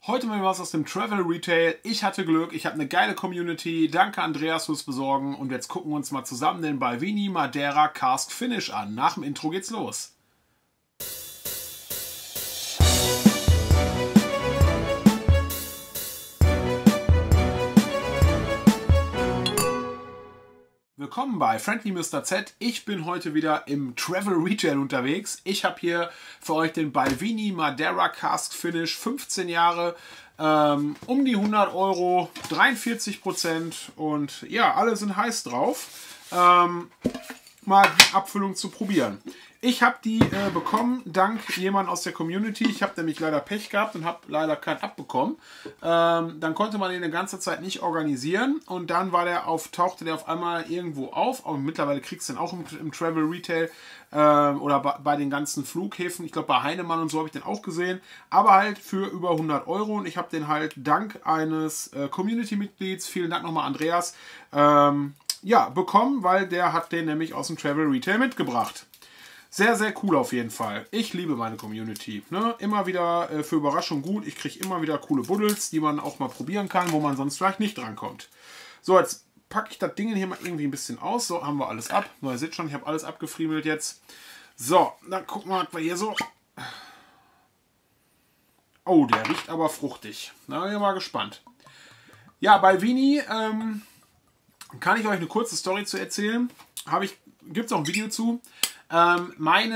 Heute mal was aus dem Travel Retail. Ich hatte Glück, ich habe eine geile Community. Danke Andreas fürs Besorgen. Und jetzt gucken wir uns mal zusammen den Balvenie Madeira Cask Finish an. Nach dem Intro geht's los. Willkommen bei Friendly Mr. Z. Ich bin heute wieder im Travel Retail unterwegs. Ich habe hier für euch den Balvenie Madeira Cask Finish, 15 Jahre, um die 100 Euro, 43% und ja, alle sind heiß drauf, mal die Abfüllung zu probieren. Ich habe die bekommen dank jemand aus der Community. Ich habe nämlich leider Pech gehabt und habe leider keinen abbekommen. Dann konnte man den eine ganze Zeit nicht organisieren und dann tauchte der auf einmal irgendwo auf. Aber mittlerweile kriegst du den auch im Travel Retail oder bei den ganzen Flughäfen. Ich glaube bei Heinemann und so habe ich den auch gesehen. Aber halt für über 100 Euro und ich habe den halt dank eines Community-Mitglieds, vielen Dank nochmal Andreas, ja, bekommen, weil der hat den nämlich aus dem Travel Retail mitgebracht. Sehr, sehr cool auf jeden Fall. Ich liebe meine Community. Ne? Immer wieder für Überraschung gut. Ich kriege immer wieder coole Buddels, die man auch mal probieren kann, wo man sonst vielleicht nicht drankommt. So, jetzt packe ich das Ding hier mal irgendwie ein bisschen aus. So, haben wir alles ab. Ihr seht schon, ich habe alles abgefriemelt jetzt. So, dann gucken wir, was wir hier so... Oh, der riecht aber fruchtig. Na, bin ich mal gespannt. Ja, Balvenie kann ich euch eine kurze Story zu erzählen. Gibt es auch ein Video zu. Mein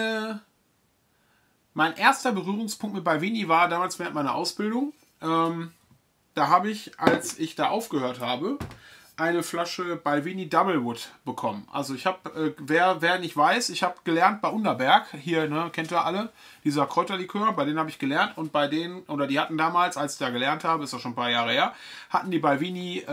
erster Berührungspunkt mit Balvenie war damals während meiner Ausbildung. Da habe ich, als ich da aufgehört habe, eine Flasche Balvenie Doublewood bekommen. Also ich habe, wer nicht weiß, ich habe gelernt bei Unterberg, hier, ne, kennt ihr alle, dieser Kräuterlikör, bei denen habe ich gelernt und bei denen, oder die hatten damals, als ich da gelernt habe, ist ja schon ein paar Jahre her, hatten die Balvenie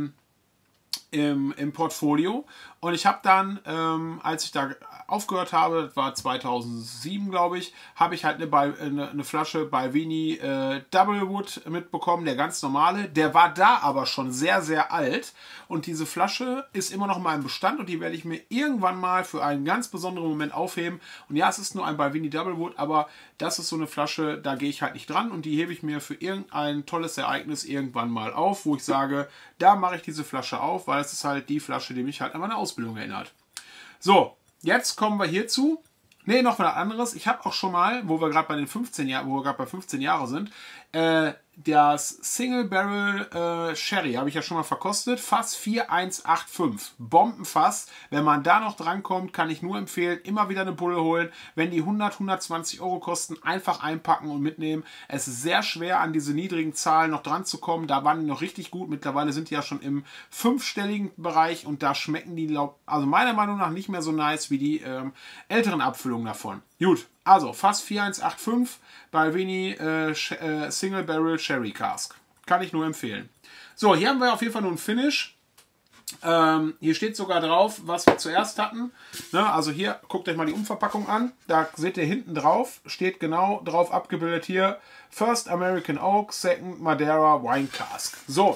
im Portfolio und ich habe dann, als ich da aufgehört habe, das war 2007 glaube ich, habe ich halt eine Flasche Balvenie Doublewood mitbekommen, der ganz normale, der war da aber schon sehr, sehr alt und diese Flasche ist immer noch in meinem Bestand und die werde ich mir irgendwann mal für einen ganz besonderen Moment aufheben und ja, es ist nur ein Balvenie Doublewood, aber das ist so eine Flasche, da gehe ich halt nicht dran und die hebe ich mir für irgendein tolles Ereignis irgendwann mal auf, wo ich sage, da mache ich diese Flasche auf, weil es ist halt die Flasche, die mich halt an meine Ausbildung erinnert. So, jetzt kommen wir hierzu. Ne, noch was anderes. Ich habe auch schon mal, wo wir gerade bei 15 Jahren sind, das Single Barrel Sherry habe ich ja schon mal verkostet. Fass 4185. Bombenfass. Wenn man da noch drankommt, kann ich nur empfehlen, immer wieder eine Bulle holen. Wenn die 120 Euro kosten, einfach einpacken und mitnehmen. Es ist sehr schwer, an diese niedrigen Zahlen noch dran zu kommen. Da waren die noch richtig gut. Mittlerweile sind die ja schon im 5-stelligen Bereich und da schmecken die, also meiner Meinung nach, nicht mehr so nice wie die älteren Abfüllungen davon. Gut, also Fass 4185 Balvenie Single Barrel Sherry Cask. Kann ich nur empfehlen. So, hier haben wir auf jeden Fall nur ein Finish. Hier steht sogar drauf, was wir zuerst hatten. Ne, also hier, guckt euch mal die Umverpackung an. Da seht ihr hinten drauf, steht genau drauf abgebildet hier. First American Oak, Second Madeira Wine Cask. So.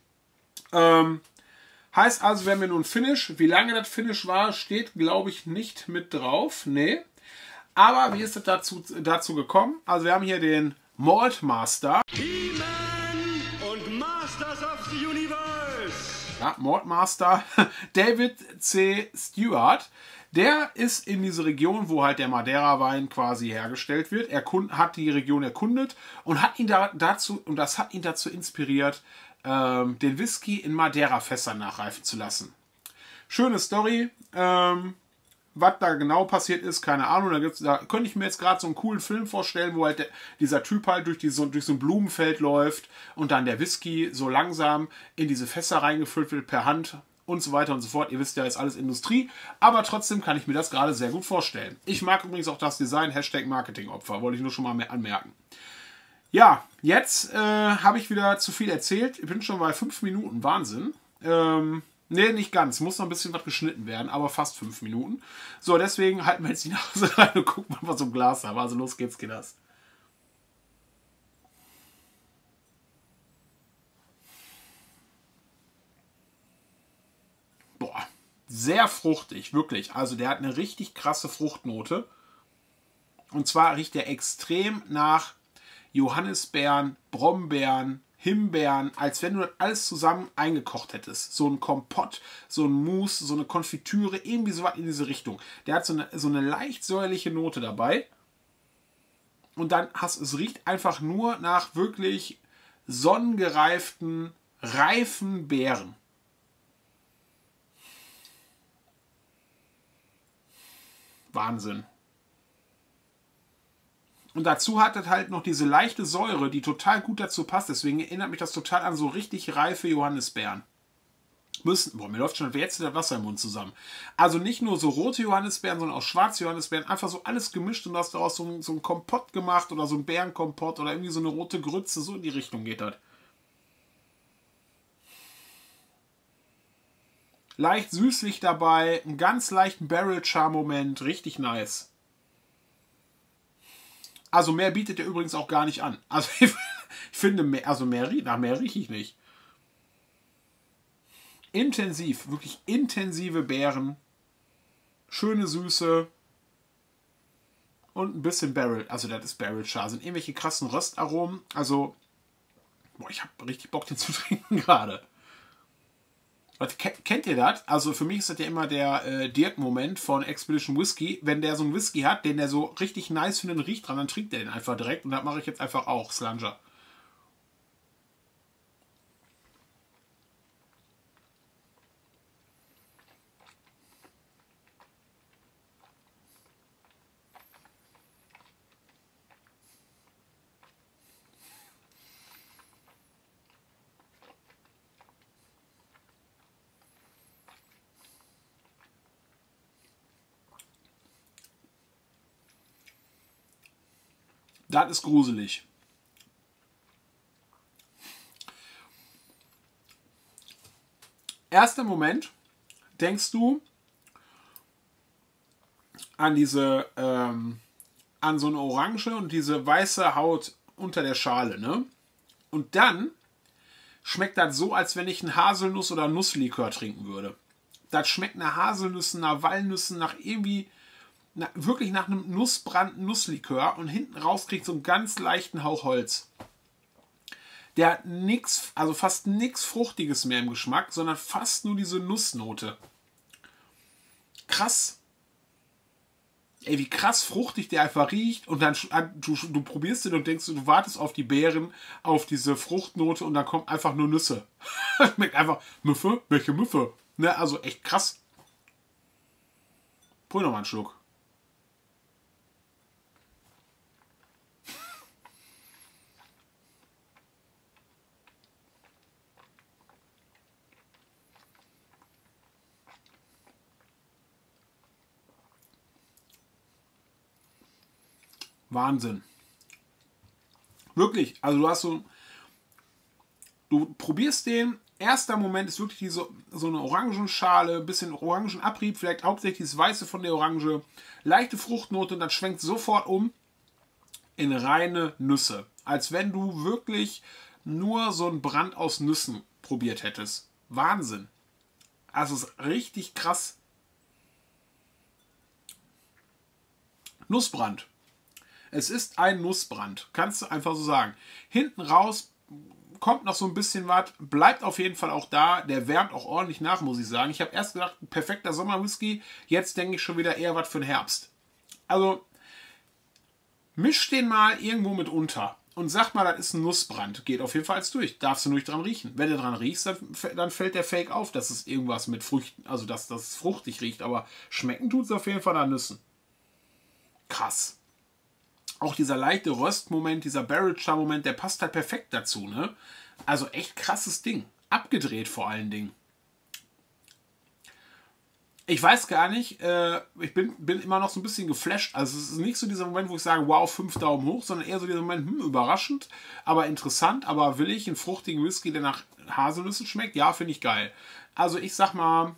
Heißt also, wir haben hier nur ein Finish. Wie lange das Finish war, steht, glaube ich, nicht mit drauf. Nee. Aber wie ist es dazu gekommen? Also wir haben hier den Malt Master. He-Man und Masters of the Universe. Ja, Malt Master David C. Stewart. Der ist in diese Region, wo halt der Madeira-Wein quasi hergestellt wird. Er hat die Region erkundet und hat ihn das hat ihn dazu inspiriert, den Whisky in Madeira-Fässern nachreifen zu lassen. Schöne Story. Was da genau passiert ist, keine Ahnung. Da könnte ich mir jetzt gerade so einen coolen Film vorstellen, wo halt dieser Typ halt durch so ein Blumenfeld läuft und dann der Whisky so langsam in diese Fässer reingefüllt wird per Hand und so weiter und so fort. Ihr wisst ja, ist alles Industrie, aber trotzdem kann ich mir das gerade sehr gut vorstellen. Ich mag übrigens auch das Design, Hashtag Marketingopfer, wollte ich nur schon mal anmerken. Ja, jetzt habe ich wieder zu viel erzählt. Ich bin schon bei 5 Minuten, Wahnsinn. Ne, nicht ganz. Muss noch ein bisschen was geschnitten werden, aber fast 5 Minuten. So, deswegen halten wir jetzt die Nase rein und gucken, was wir so im Glas haben. Also los geht's, Kinders. Boah, sehr fruchtig, wirklich. Also der hat eine richtig krasse Fruchtnote. Und zwar riecht er extrem nach Johannisbeeren, Brombeeren, Himbeeren, als wenn du das alles zusammen eingekocht hättest. So ein Kompott, so ein Mousse, so eine Konfitüre, irgendwie so was in diese Richtung. Der hat so eine leicht säuerliche Note dabei. Und dann es riecht einfach nur nach wirklich sonnengereiften, reifen Beeren. Wahnsinn. Und dazu hat es halt noch diese leichte Säure, die total gut dazu passt. Deswegen erinnert mich das total an so richtig reife Johannisbeeren. Mir läuft schon jetzt das Wasser im Mund zusammen. Also nicht nur so rote Johannisbeeren, sondern auch schwarze Johannisbeeren. Einfach so alles gemischt und hast daraus so ein Kompott gemacht oder so ein Beerenkompott oder irgendwie so eine rote Grütze. So in die Richtung geht das. Leicht süßlich dabei, einen ganz leichten Barrel-Char-Moment. Richtig nice. Also mehr bietet er übrigens auch gar nicht an. Also ich finde, nach mehr rieche ich nicht. Intensiv, wirklich intensive Beeren. Schöne Süße. Und ein bisschen Barrel. Also das ist Barrel Char. Sind irgendwelche krassen Röstaromen. Also, ich habe richtig Bock, den zu trinken gerade. Kennt ihr das? Also für mich ist das ja immer der Dirk-Moment von Expedition Whisky. Wenn der so einen Whisky hat, den der so richtig nice findet und riecht dran, dann trinkt der den einfach direkt. Und das mache ich jetzt einfach auch, Slanger. Das ist gruselig. Erster Moment denkst du an an so eine Orange und diese weiße Haut unter der Schale, ne? Und dann schmeckt das so, als wenn ich einen Haselnuss- oder Nusslikör trinken würde. Das schmeckt nach Haselnüssen, nach Walnüssen, nach irgendwie wirklich nach einem Nusslikör und hinten raus kriegt so einen ganz leichten Hauch Holz. Der hat nix, also fast nichts Fruchtiges mehr im Geschmack, sondern fast nur diese Nussnote. Krass. Ey, wie krass fruchtig der einfach riecht und dann du probierst den und denkst, du wartest auf die Beeren, auf diese Fruchtnote und dann kommt einfach nur Nüsse. Schmeckt einfach Müffe, welche Müffe? Ne, also echt krass. Probier nochmal einen Schluck. Wahnsinn. Wirklich, also du probierst den, erster Moment ist wirklich so eine Orangenschale, bisschen Orangenabrieb, vielleicht hauptsächlich das Weiße von der Orange, leichte Fruchtnote und dann schwenkt sofort um in reine Nüsse. Als wenn du wirklich nur so einen Brand aus Nüssen probiert hättest. Wahnsinn. Also es ist richtig krass. Nussbrand. Es ist ein Nussbrand, kannst du einfach so sagen. Hinten raus kommt noch so ein bisschen was, bleibt auf jeden Fall auch da. Der wärmt auch ordentlich nach, muss ich sagen. Ich habe erst gedacht, perfekter Sommerwhisky. Jetzt denke ich schon wieder eher was für den Herbst. Also, misch den mal irgendwo mit unter. Und sag mal, das ist ein Nussbrand. Geht auf jeden Fall als durch. Darfst du nicht dran riechen. Wenn du dran riechst, dann fällt der Fake auf, dass es irgendwas mit Früchten, also dass das fruchtig riecht. Aber schmecken tut es auf jeden Fall an Nüssen. Krass. Auch dieser leichte Röstmoment, dieser Barrel-Char-Moment, der passt halt perfekt dazu, ne? Also echt krasses Ding. Abgedreht vor allen Dingen. Ich weiß gar nicht, ich bin immer noch so ein bisschen geflasht. Also es ist nicht so dieser Moment, wo ich sage, wow, 5 Daumen hoch, sondern eher so dieser Moment, überraschend, aber interessant, aber will ich einen fruchtigen Whisky, der nach Haselnüssen schmeckt? Ja, finde ich geil. Also ich sag mal,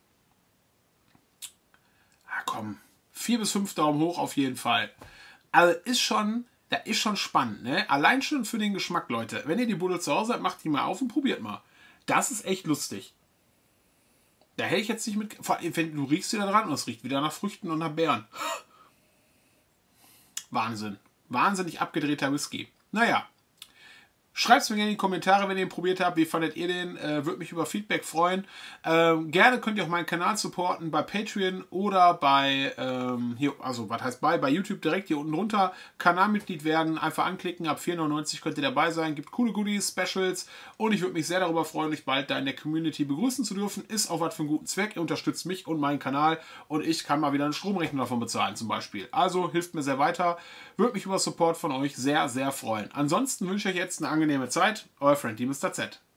komm, 4 bis 5 Daumen hoch auf jeden Fall. Also das ist schon spannend, ne? Allein schon für den Geschmack, Leute. Wenn ihr die Buddel zu Hause habt, macht die mal auf und probiert mal. Das ist echt lustig. Da hätte ich jetzt nicht mit... Du riechst wieder dran und es riecht wieder nach Früchten und nach Beeren. Wahnsinn. Wahnsinnig abgedrehter Whisky. Naja. Schreibt es mir gerne in die Kommentare, wenn ihr ihn probiert habt. Wie fandet ihr den? Würde mich über Feedback freuen. Gerne könnt ihr auch meinen Kanal supporten bei Patreon oder bei, bei YouTube direkt hier unten drunter. Kanalmitglied werden, einfach anklicken. Ab 4,99 könnt ihr dabei sein. Gibt coole Goodies, Specials. Und ich würde mich sehr darüber freuen, euch bald da in der Community begrüßen zu dürfen. Ist auch was für einen guten Zweck. Ihr unterstützt mich und meinen Kanal. Und ich kann mal wieder einen Stromrechner davon bezahlen zum Beispiel. Also hilft mir sehr weiter. Würde mich über Support von euch sehr, sehr freuen. Ansonsten wünsche ich euch jetzt eine angenehme Zeit. Euer Friendly Mr. Z.